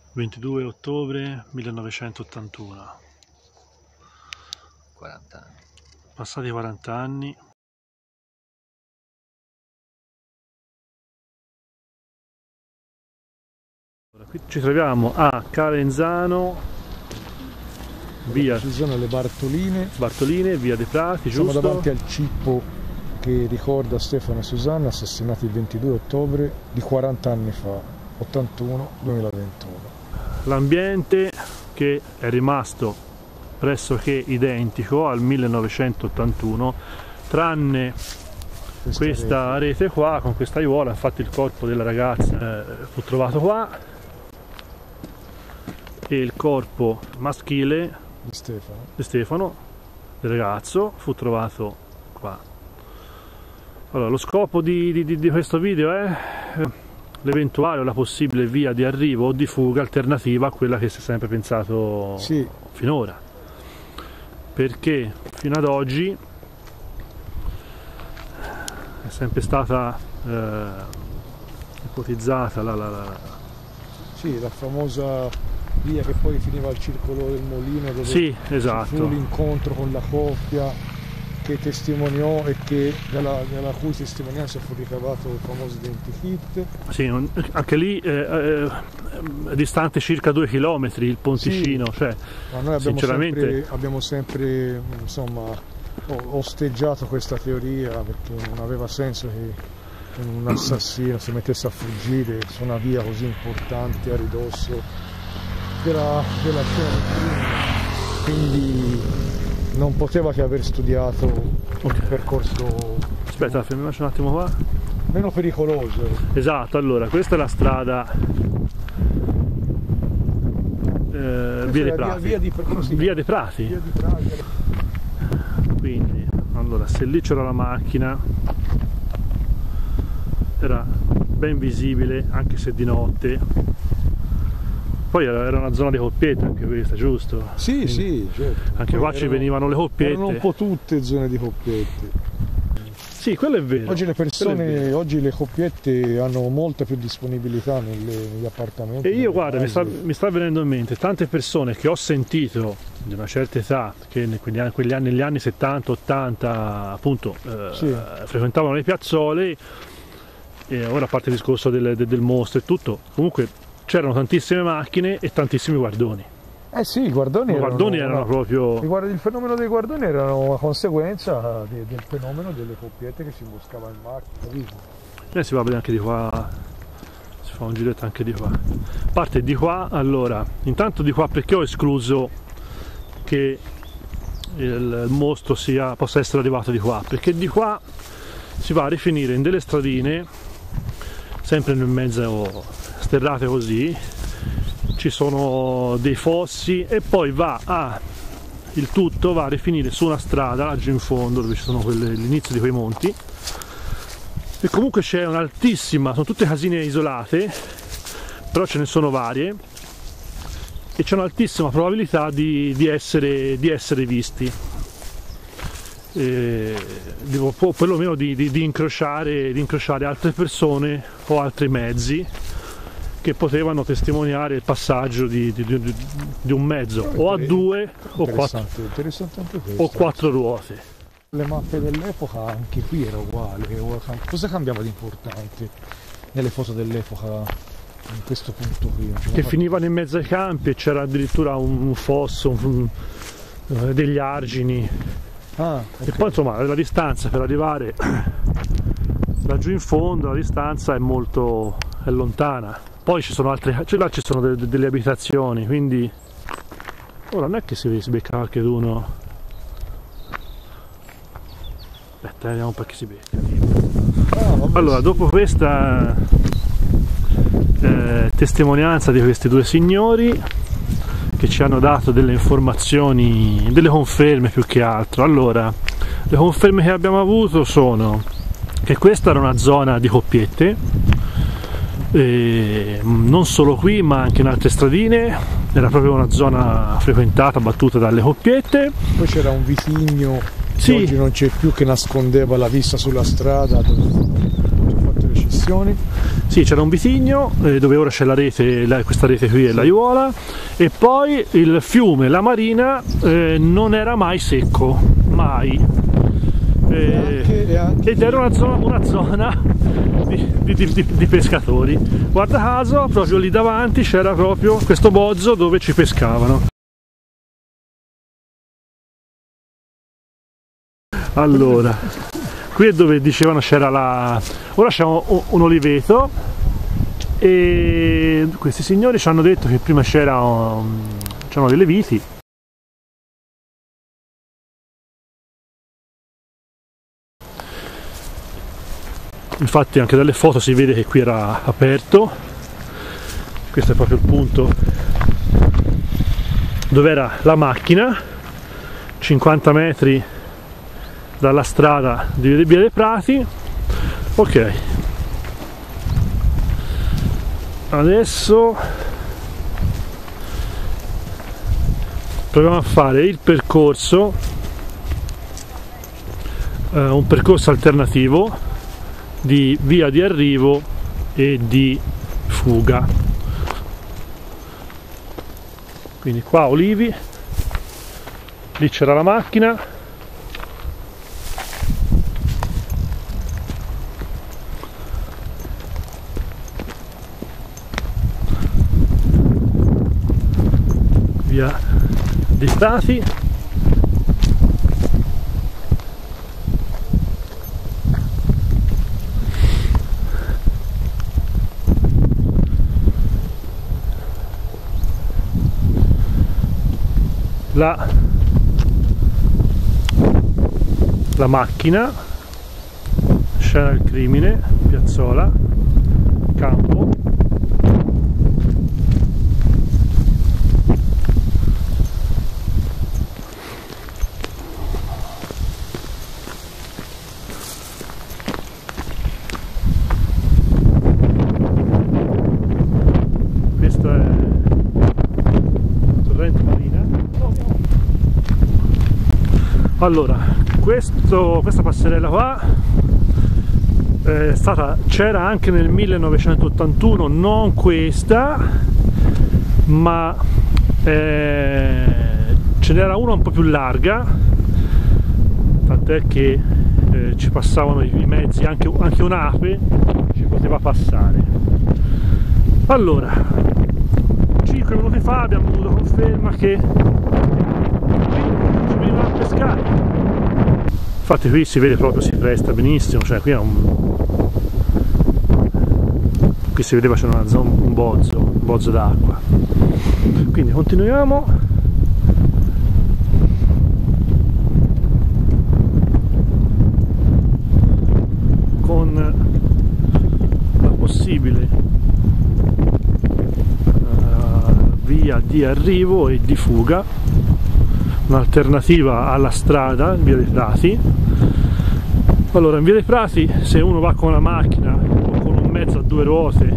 22 ottobre 1981. 40 anni. Passati 40 anni. Qui ci troviamo a Calenzano, via Susanna le Bartoline, via dei Prati, siamo giusto? davanti al cippo che ricorda Stefano e Susanna, assassinati il 22 ottobre di 40 anni fa, 81-2021. L'ambiente che è rimasto pressoché identico al 1981, tranne questa rete qua con questa aiuola. Infatti il corpo della ragazza fu trovato qua e il corpo maschile di Stefano, del ragazzo, fu trovato qua. Allora, lo scopo di questo video è l'eventuale o la possibile via di arrivo o di fuga alternativa a quella che si è sempre pensato finora, perché fino ad oggi è sempre stata ipotizzata la famosa via che poi finiva al circolo del Molino, dove esatto, fu l'incontro con la coppia che testimoniò e dalla cui testimonianza fu ricavato il famoso identikit. Sì, anche lì è distante circa 2 chilometri il ponticino, cioè, ma noi sinceramente abbiamo sempre insomma osteggiato questa teoria, perché non aveva senso che un assassino si mettesse a fuggire su una via così importante a ridosso della scena del crimine, quindi non poteva che aver studiato un percorso. Aspetta, fermiamoci un attimo qua. Meno pericoloso. Esatto, allora questa è la strada via dei Prati. Via dei Prati. Quindi, allora, se lì c'era la macchina era ben visibile anche se di notte. Poi era una zona di coppiette anche questa, giusto? Sì, quindi, sì, certo. Anche qua ci venivano le coppiette. Erano un po' tutte zone di coppiette. Sì, quello è vero. Oggi le persone, oggi le coppiette hanno molta più disponibilità negli appartamenti. E io, guarda, mi sta venendo in mente tante persone che ho sentito di una certa età, che negli anni 70, 80, appunto, frequentavano le piazzole, e ora a parte il discorso del mostro e tutto, comunque c'erano tantissime macchine e tantissimi guardoni. Eh sì, i guardoni erano proprio... Il fenomeno dei guardoni era una conseguenza del fenomeno delle coppiette che si imboscavano in macchina. Si va a vedere anche di qua, si fa un giretto anche di qua. A parte di qua, allora, intanto di qua perché ho escluso che il mostro possa essere arrivato di qua? Perché di qua si va a rifinire in delle stradine, sempre nel mezzo sterrate così, ci sono dei fossi e poi il tutto va a rifinire su una strada laggiù in fondo dove ci sono l'inizio di quei monti, e comunque c'è un'altissima, sono tutte casine isolate, però ce ne sono varie e c'è un'altissima probabilità di essere visti, o perlomeno di incrociare altre persone o altri mezzi che potevano testimoniare il passaggio di un mezzo o a 2 o 4 ruote. Le mappe dell'epoca anche qui era uguale. Cosa cambiava di importante nelle foto dell'epoca in questo punto qui? Che finivano in mezzo ai campi e c'era addirittura un fosso, degli argini. Okay. E poi insomma la distanza per arrivare laggiù in fondo, la distanza è lontana. Poi ci sono là ci sono delle abitazioni, quindi ora non è che si becca qualcheduno. Aspetta, vediamo un po' che si becca. Allora, dopo questa testimonianza di questi due signori che ci hanno dato delle informazioni, delle conferme più che altro, allora le conferme che abbiamo avuto sono che questa era una zona di coppiette, non solo qui ma anche in altre stradine, era proprio una zona frequentata, battuta dalle coppiette. Poi c'era un vitigno che oggi non c'è più, che nascondeva la vista sulla strada dove hanno fatto le scissioni. Sì, c'era un vitigno dove ora c'è la rete, questa rete qui è l'aiuola, e poi il fiume, la marina, non era mai secco, mai. Ed era una zona di pescatori. Guarda caso, proprio lì davanti c'era proprio questo bozzo dove ci pescavano. Allora, qui è dove dicevano c'era ora c'è un oliveto, e questi signori ci hanno detto che prima c'erano delle viti. Infatti anche dalle foto si vede che qui era aperto. Questo è proprio il punto dove era la macchina, 50 metri dalla strada di Via dei Prati. Ok, adesso proviamo a fare il percorso, un percorso alternativo di via di arrivo e di fuga. Quindi qua olivi, lì c'era la macchina, via dei Prati, la macchina, scena del crimine, piazzola, campo. Questo è Torrente Marina. Allora, questa passerella qua c'era anche nel 1981, non questa, ma ce n'era una un po' più larga, tant'è che ci passavano i mezzi, anche un'ape ci poteva passare. Allora, 5 minuti fa abbiamo avuto conferma che ci venivano a pescare. Infatti qui si vede proprio, si presta benissimo, cioè qui qui si vedeva c'era un bozzo d'acqua. Quindi continuiamo. Con la possibile via di arrivo e di fuga, un'alternativa alla strada in Via dei Prati. Allora, in Via dei Prati, se uno va con la macchina o con un mezzo a due ruote,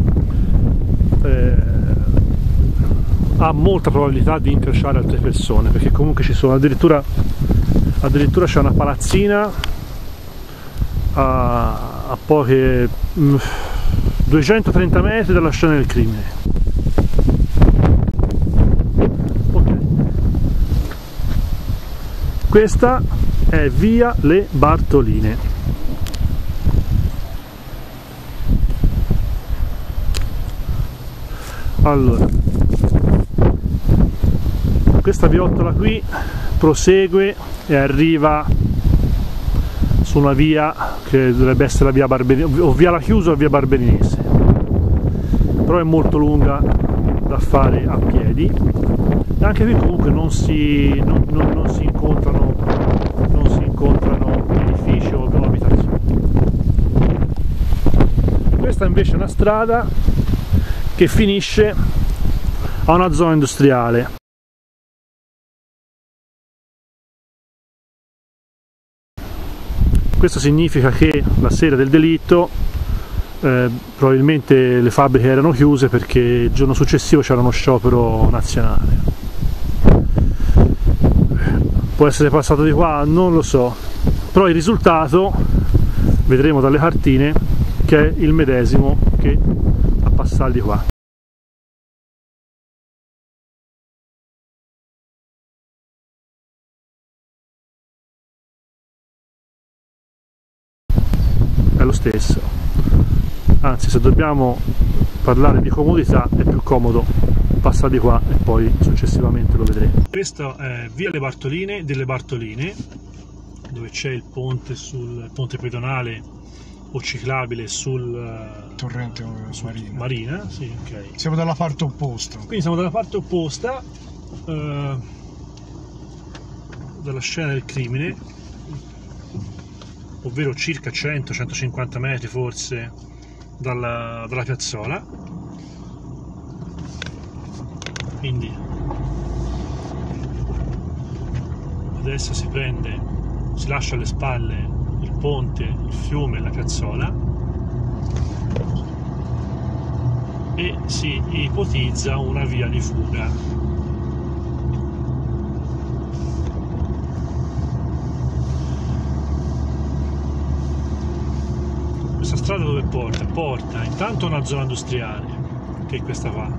ha molta probabilità di incrociare altre persone, perché comunque ci sono addirittura c'è una palazzina a poche 230 metri dalla scena del crimine. Questa è via Le Bartoline. Allora, questa viottola qui prosegue e arriva su una via che dovrebbe essere la via Barberini, o via La Chiusa o via Barberinese, però è molto lunga da fare a piedi. E anche qui comunque non si incontrano edifici o abitazioni. Questa invece è una strada che finisce a una zona industriale. Questo significa che la sera del delitto probabilmente le fabbriche erano chiuse, perché il giorno successivo c'era uno sciopero nazionale. Può essere passato di qua, non lo so, però il risultato vedremo dalle cartine che è il medesimo che a passare di qua. È lo stesso, anzi, se dobbiamo parlare di comodità è più comodo passare di qua e poi successivamente lo vedremo. Questa è via delle Bartoline, dove c'è il ponte pedonale o ciclabile sul torrente Marina. Sì, okay. Siamo dalla parte opposta. Quindi siamo dalla parte opposta dalla scena del crimine, ovvero circa 100-150 metri forse dalla piazzola. Quindi adesso si lascia alle spalle il ponte, il fiume e la piazzola e si ipotizza una via di fuga. Questa strada dove porta? Porta intanto a una zona industriale, che è questa qua,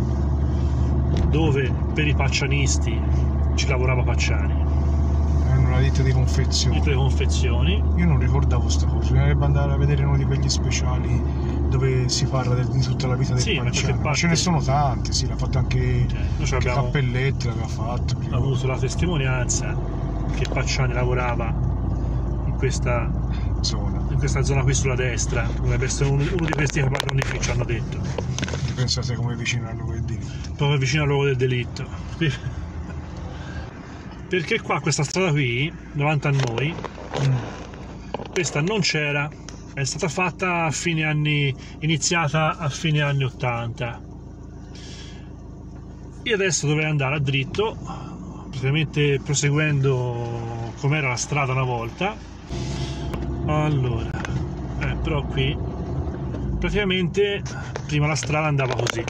dove per i paccianisti ci lavorava Pacciani. È una ditta di confezioni. Ditta di confezioni. Io non ricordavo sta cosa, bisognerebbe andare a vedere uno di quegli speciali dove si parla di tutta la vita del Pacciani. Ma ce ne sono tanti, sì, l'ha fatto anche Cappelletti, l'aveva fatto. Ha avuto la testimonianza che Pacciani lavorava in questa zona qui sulla destra, dovrebbe essere uno di questi padroni che ci hanno detto. Pensate come vicino al luogo del delitto. Proprio vicino al luogo del delitto. Perché qua questa strada qui, davanti a noi, questa non c'era, è stata fatta a fine anni, iniziata a fine anni 80. Io adesso dovrei andare a dritto, praticamente proseguendo come era la strada una volta. Allora, però qui praticamente prima la strada andava così,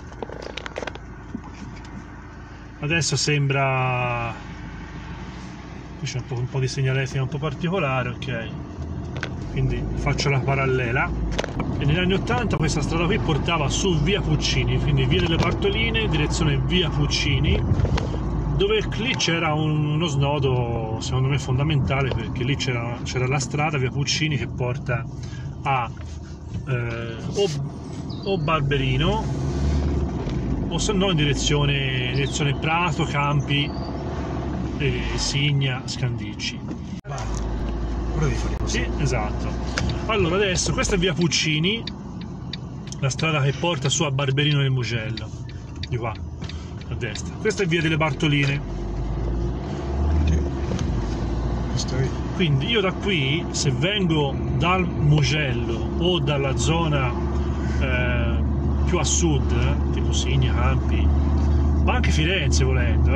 adesso sembra, qui c'è un po' di segnaletica un po' particolare, ok, quindi faccio la parallela. E negli anni 80 questa strada qui portava su via Puccini, quindi via delle Bartoline, direzione via Puccini, dove lì c'era uno snodo secondo me fondamentale, perché lì c'era la strada via Puccini che porta a o Barberino o se no in direzione Prato, Campi, Signa, Scandicci. Ora devi fare così. Sì, esatto. Allora adesso questa è via Puccini, la strada che porta su a Barberino del Mugello, di qua a destra. Questa è via delle Bartoline. Quindi io da qui, se vengo dal Mugello o dalla zona più a sud, tipo Signa, Campi, ma anche Firenze volendo,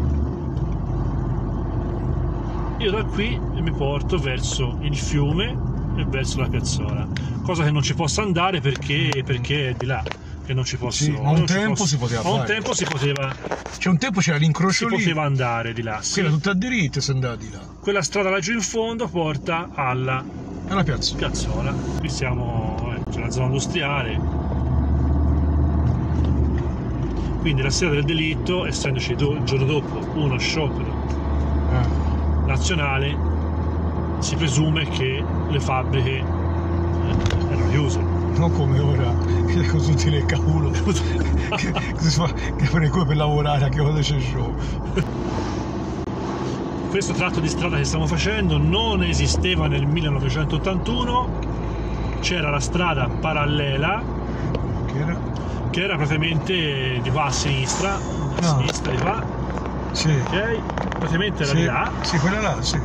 io da qui mi porto verso il fiume e verso la piazzola, cosa che non ci posso andare perché è di là. Che non ci posso. Sì, ma un tempo si poteva fare. Un tempo si poteva. C'è un tempo c'era l'incrocio lì. Si poteva andare di là. Sì. Era tutta a diritto se andavi di là. Quella strada laggiù in fondo porta alla piazzola. Qui siamo. C'è la zona industriale. Quindi la sera del delitto, essendoci il giorno dopo uno sciopero nazionale, si presume che le fabbriche erano chiuse. Non come ora, che con tutti le cavolo che fare qua per lavorare anche quando c'è show. Questo tratto di strada che stiamo facendo non esisteva nel 1981, c'era la strada parallela che era praticamente di qua a sinistra, sinistra di qua, sì. Ok, praticamente era di là. Sì, quella là, sì.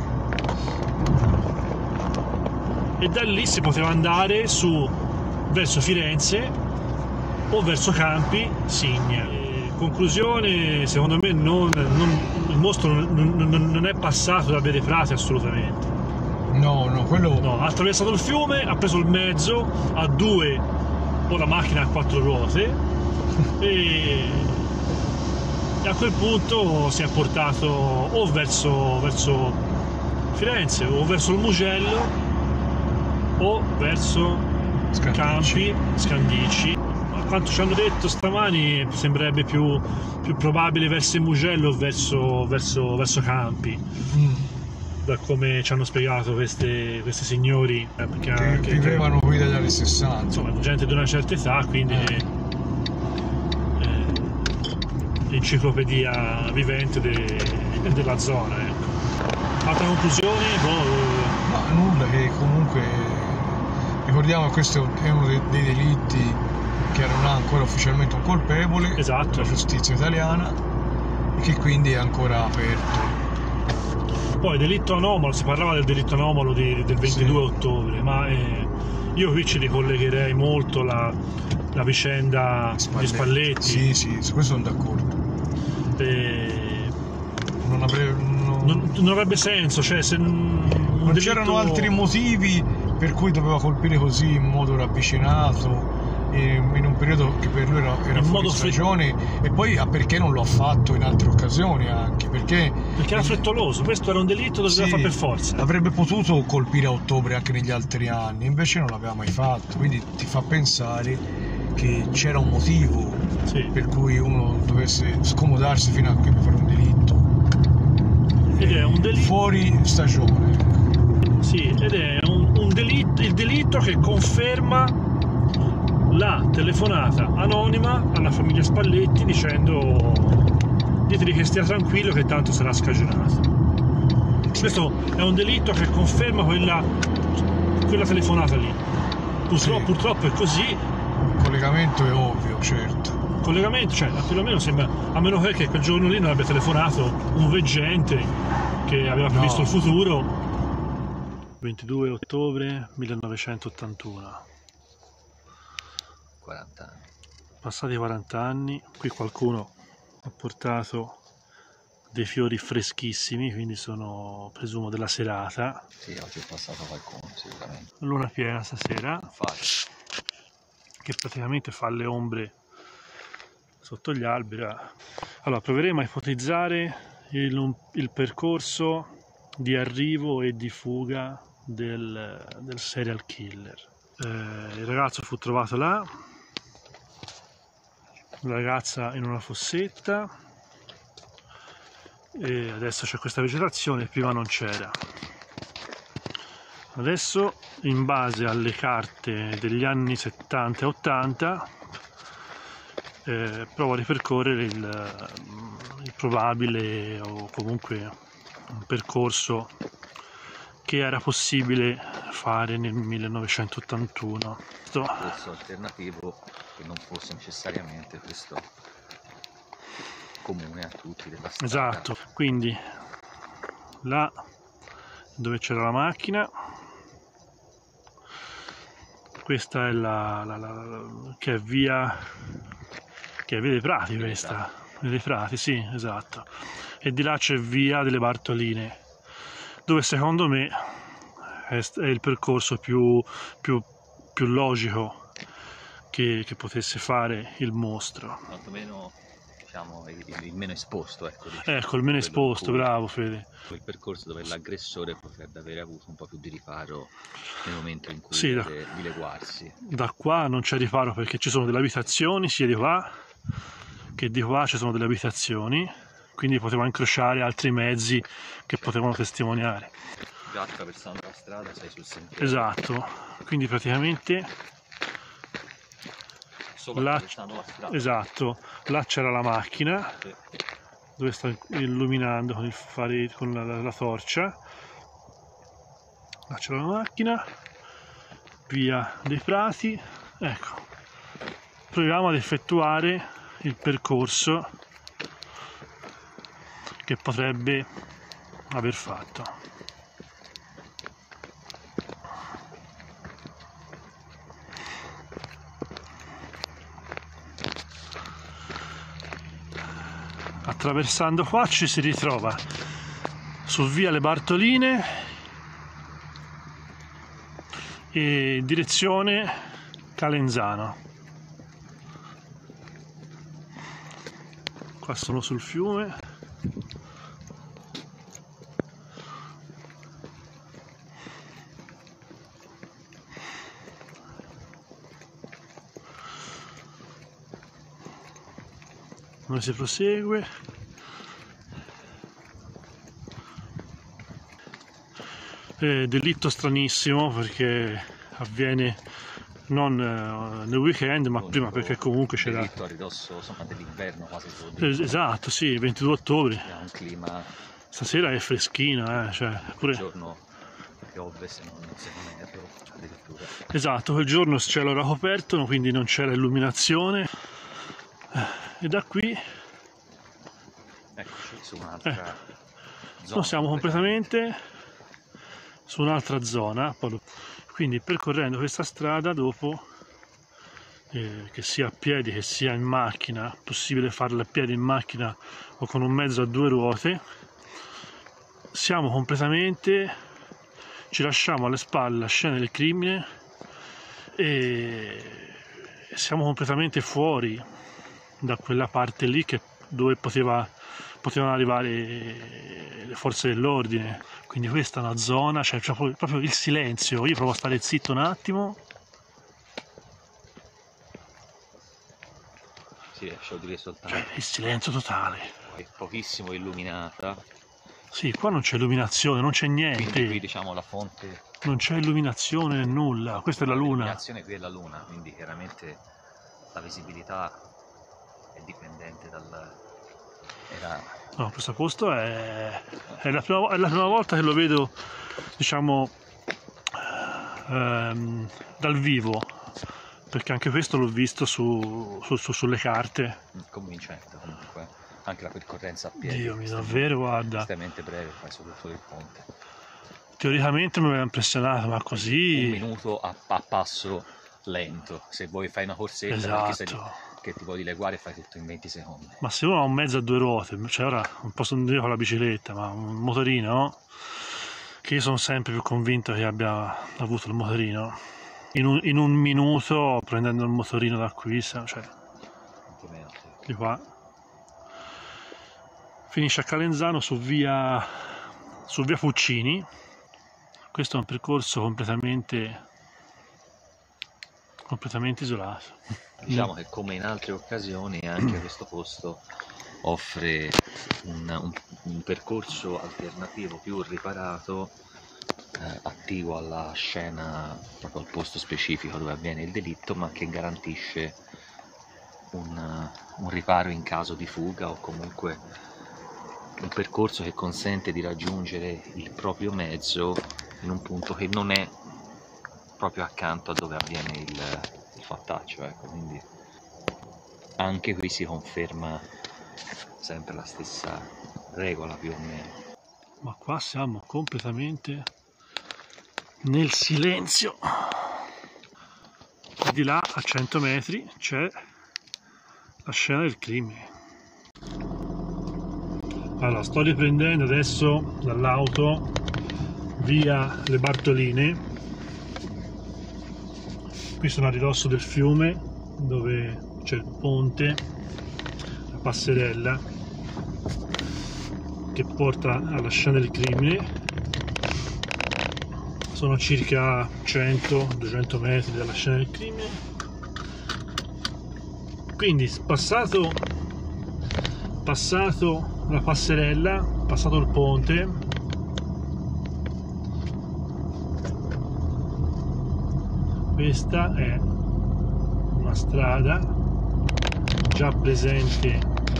E da lì si poteva andare verso Firenze o verso Campi, Signa. Conclusione, secondo me il mostro non è passato da via dei Prati assolutamente. No, quello. No, ha attraversato il fiume, ha preso il mezzo, ha due o la macchina a quattro ruote e a quel punto si è portato o verso Firenze o verso il Mugello o verso Campi, Scandicci. A quanto ci hanno detto stamani sembrerebbe più probabile verso il Mugello o verso Campi, da come ci hanno spiegato questi signori, che vivevano qui dagli anni 60. Insomma, gente di una certa età, quindi enciclopedia vivente della zona, ecco. Altra conclusione? Ma nulla, che comunque ricordiamo che questo è uno dei delitti che non ha ancora ufficialmente un colpevole, esatto, la giustizia italiana, e che quindi è ancora aperto. Poi delitto anomalo, si parlava del delitto anomalo del 22 ottobre, ma io qui ci ricollegherei molto la vicenda di Spalletti. Sì, su questo sono d'accordo. Non avrebbe senso, cioè se non c'erano altri motivi per cui doveva colpire così in modo ravvicinato, in un periodo che per lui era fuori stagione, e poi perché non lo ha fatto in altre occasioni anche, perché era frettoloso. Questo era un delitto, doveva fare per forza. Avrebbe potuto colpire a ottobre anche negli altri anni, invece non l'aveva mai fatto, quindi ti fa pensare che c'era un motivo per cui uno dovesse scomodarsi fino a che per fare un delitto. Ed è un delitto fuori stagione. Sì, ed è un delitto, il delitto che conferma la telefonata anonima alla famiglia Spalletti dicendo: diteli che stia tranquillo che tanto sarà scagionato. Questo è un delitto che conferma quella telefonata lì. Purtroppo è così. Il collegamento è ovvio, certo. Il collegamento, cioè, perlomeno sembra, a meno che quel giorno lì non abbia telefonato un veggente che aveva previsto il futuro. 22 ottobre 1981. 40 anni. Passati 40 anni, qui qualcuno ha portato dei fiori freschissimi, quindi sono, presumo, della serata. Sì, oggi è passato qualcuno, sicuramente. Luna piena stasera, Facile. che praticamente fa le ombre sotto gli alberi. Allora, proveremo a ipotizzare il percorso di arrivo e di fuga del serial killer. Il ragazzo fu trovato là, la ragazza in una fossetta, e adesso c'è questa vegetazione, prima non c'era. Adesso, in base alle carte degli anni 70 e 80, provo a ripercorrere il probabile, o comunque un percorso che era possibile fare nel 1981. Percorso alternativo che non fosse necessariamente questo comune a tutti della strada. Esatto, quindi là dove c'era la macchina, questa è che è via dei Prati, questa, via dei Prati, sì, esatto, e di là c'è via delle Bartoline, dove secondo me è il percorso più logico che potesse fare il mostro. Quantomeno, diciamo, il meno esposto, ecco. Ecco, il meno esposto, bravo Fede. Quel percorso dove l'aggressore potrebbe aver avuto un po' più di riparo nel momento in cui sì, deve dileguarsi. Da qua non c'è riparo perché ci sono delle abitazioni, sia di qua che di qua ci sono delle abitazioni, quindi poteva incrociare altri mezzi che potevano testimoniare. Già attraversando la strada sei sul sentiero. Esatto, quindi praticamente là, esatto, là c'era la macchina, sì, dove sta illuminando con la torcia. Là c'era la macchina, via dei Prati. Ecco, proviamo ad effettuare il percorso che potrebbe aver fatto. Attraversando qua ci si ritrova su via Le Bartoline e direzione Calenzano. Qua sono sul fiume. Noi si prosegue. Delitto stranissimo perché avviene non nel weekend ma prima, perché comunque c'era delitto a ridosso, insomma, dell'inverno quasi. Esatto, sì, 22 ottobre. È un clima. Stasera è freschina, cioè pure. Il giorno piove, se non erro, addirittura. Esatto, quel giorno il cielo era coperto, quindi non c'era illuminazione. E da qui eccoci su un'altra zona. noi siamo completamente su un'altra zona. Quindi percorrendo questa strada dopo, che sia a piedi che sia in macchina, possibile farla a piedi, in macchina o con un mezzo a due ruote, siamo completamente, ci lasciamo alle spalle la scena del crimine e siamo completamente fuori da quella parte lì dove potevano arrivare le forze dell'ordine. Quindi questa è una zona, cioè proprio il silenzio. Io provo a stare zitto un attimo. Si riesce a udire soltanto. Cioè, il silenzio totale. È pochissimo illuminata. Sì, qua non c'è illuminazione, non c'è niente. Quindi qui diciamo la fonte. Non c'è illuminazione né nulla, questa è la luna. L'illuminazione qui è la luna, quindi chiaramente la visibilità è dipendente dal. No, questo posto è la prima volta che lo vedo, diciamo, dal vivo, perché anche questo l'ho visto sulle carte. Convincente comunque, anche la percorrenza a piedi. Dio mio, davvero, guarda. Estremamente breve, fai soprattutto il ponte. Teoricamente mi aveva impressionato, ma così. Un minuto a passo lento, se vuoi fai una corsetta, Esatto. che ti puoi dileguare fai tutto in 20 secondi. Ma se uno ha un mezzo a due ruote, cioè ora non posso andare con la bicicletta, ma un motorino, che io sono sempre più convinto che abbia avuto il motorino, in un minuto prendendo il motorino da qui, cioè Anche meno, sì. di qua, finisce a Calenzano su via Puccini. Questo è un percorso completamente isolato. Diciamo che come in altre occasioni anche questo posto offre un percorso alternativo più riparato, attiguo alla scena, proprio al posto specifico dove avviene il delitto, ma che garantisce un riparo in caso di fuga, o comunque un percorso che consente di raggiungere il proprio mezzo in un punto che non è proprio accanto a dove avviene il fattaccio, ecco. Quindi anche qui si conferma sempre la stessa regola più o meno. Ma qua siamo completamente nel silenzio. E di là a 100 metri c'è la scena del crimine. Allora, sto riprendendo adesso dall'auto via Le Bartoline. Qui sono a ridosso del fiume dove c'è il ponte, la passerella che porta alla scena del crimine. Sono circa 100-200 metri dalla scena del crimine. Quindi passato la passerella, passato il ponte, questa è una strada già presente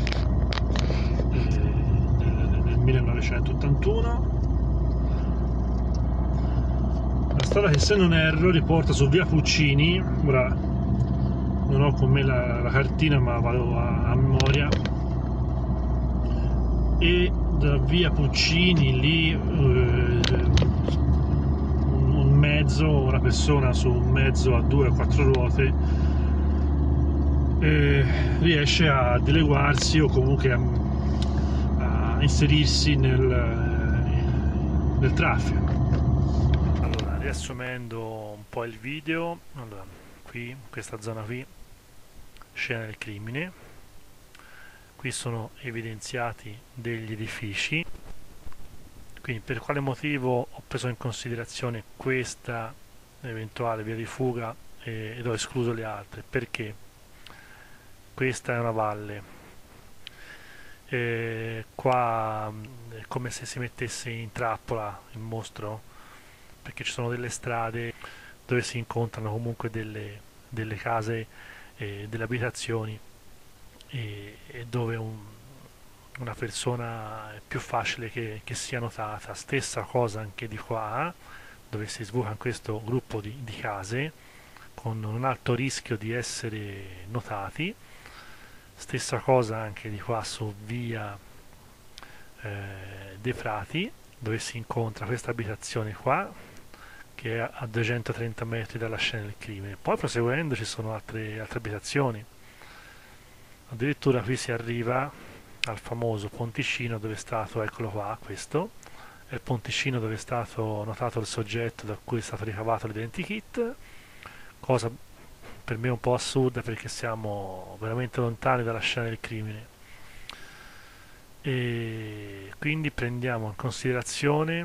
nel 1981. La strada che, se non erro, riporta su via Puccini. Ora non ho con me la cartina, ma vado a memoria. E da via Puccini lì un mezzo, una persona su un mezzo a 2 o 4 ruote riesce a dileguarsi o comunque a inserirsi nel traffico. Allora, riassumendo un po' il video, allora, qui, in questa zona qui, scena del crimine. Qui sono evidenziati degli edifici, quindi per quale motivo ho preso in considerazione questa eventuale via di fuga ed ho escluso le altre? Perché questa è una valle, Qua è come se si mettesse in trappola il mostro, perché ci sono delle strade dove si incontrano comunque delle case e delle abitazioni, e dove una persona è più facile che sia notata. Stessa cosa anche di qua, dove si svuca in questo gruppo di case con un alto rischio di essere notati. Stessa cosa anche di qua su via dei Frati, dove si incontra questa abitazione qua, che è a 230 metri dalla scena del crimine. Poi proseguendo ci sono altre abitazioni. Addirittura qui si arriva al famoso ponticino dove è stato, eccolo qua, questo è il ponticino dove è stato notato il soggetto da cui è stato ricavato l'identikit, cosa per me un po' assurda perché siamo veramente lontani dalla scena del crimine. E quindi prendiamo in considerazione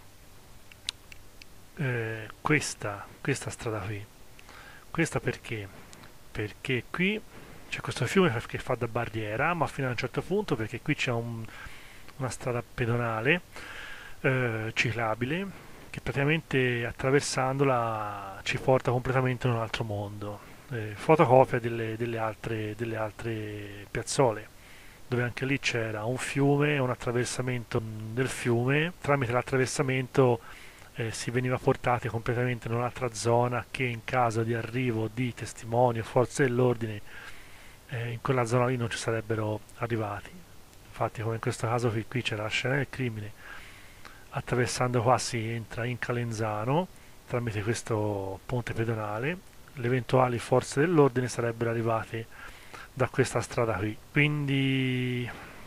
questa strada qui. Questa perché? Perché qui c'è questo fiume che fa da barriera, ma fino a un certo punto, perché qui c'è una strada pedonale ciclabile, che praticamente attraversandola ci porta completamente in un altro mondo. Fotocopia delle altre piazzole, dove anche lì c'era un fiume, un attraversamento del fiume. Tramite l'attraversamento si veniva portati completamente in un'altra zona, che in caso di arrivo di testimoni o forze dell'ordine in quella zona lì non ci sarebbero arrivati. Infatti, come in questo caso qui c'era la scena del crimine, attraversando qua si entra in Calenzano tramite questo ponte pedonale. Le eventuali forze dell'ordine sarebbero arrivate da questa strada qui, quindi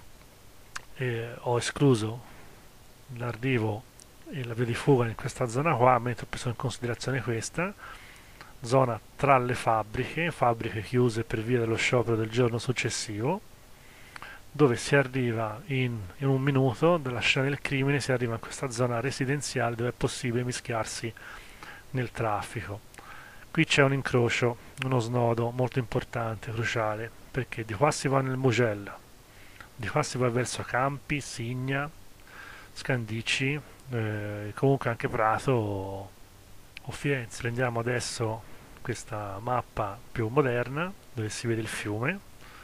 ho escluso l'arrivo e la via di fuga in questa zona qua, mentre ho preso in considerazione questa zona tra le fabbriche chiuse per via dello sciopero del giorno successivo, dove si arriva in un minuto dalla scena del crimine, si arriva in questa zona residenziale dove è possibile mischiarsi nel traffico. Qui c'è un incrocio, uno snodo molto importante, cruciale, perché di qua si va nel Mugello, di qua si va verso Campi, Signa, Scandicci, comunque anche Prato o Firenze. Prendiamo adesso questa mappa più moderna, dove si vede il fiume,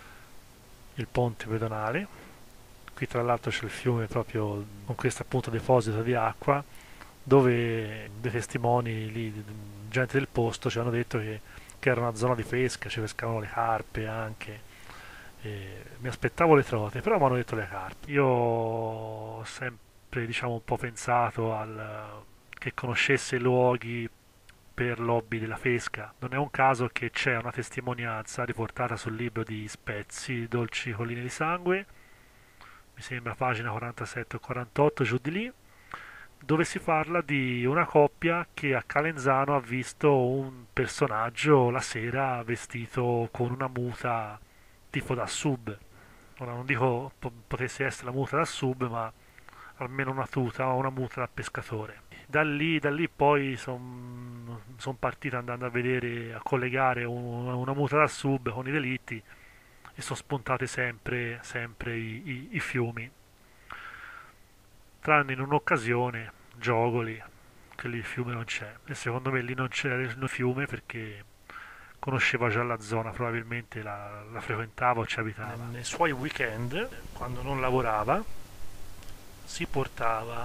il ponte pedonale. Qui tra l'altro c'è il fiume proprio con questo appunto deposito di acqua, dove dei testimoni lì, gente del posto, ci hanno detto che era una zona di pesca, ci pescavano le carpe anche. Mi aspettavo le trote, però mi hanno detto le carpe. Io ho sempre, diciamo, un po' pensato che conoscesse i luoghi per l'hobby della pesca. Non è un caso che c'è una testimonianza riportata sul libro di Spezzi, Dolci colline di sangue, mi sembra pagina 47 o 48, giù di lì, dove si parla di una coppia che a Calenzano ha visto un personaggio la sera vestito con una muta tipo da sub. Ora non dico potesse essere la muta da sub, ma almeno una tuta o una muta da pescatore. Da lì poi sono partito andando a vedere, a collegare una muta da sub con i delitti, e sono spuntate sempre i fiumi, tranne in un'occasione, Giogoli, che lì il fiume non c'è, e secondo me lì non c'era il fiume perché conosceva già la zona, probabilmente la frequentava o ci abitava. Nei suoi weekend, quando non lavorava, si portava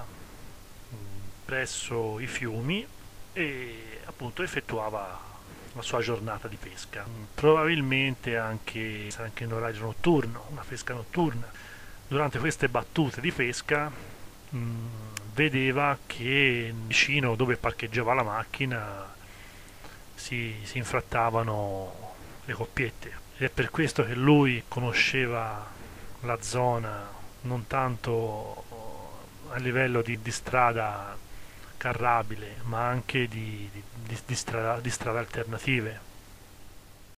presso i fiumi e appunto effettuava la sua giornata di pesca, probabilmente anche in orario notturno, una pesca notturna. Durante queste battute di pesca vedeva che vicino dove parcheggiava la macchina si infrattavano le coppiette, ed è per questo che lui conosceva la zona non tanto a livello di strada carrabile, ma anche di strade alternative.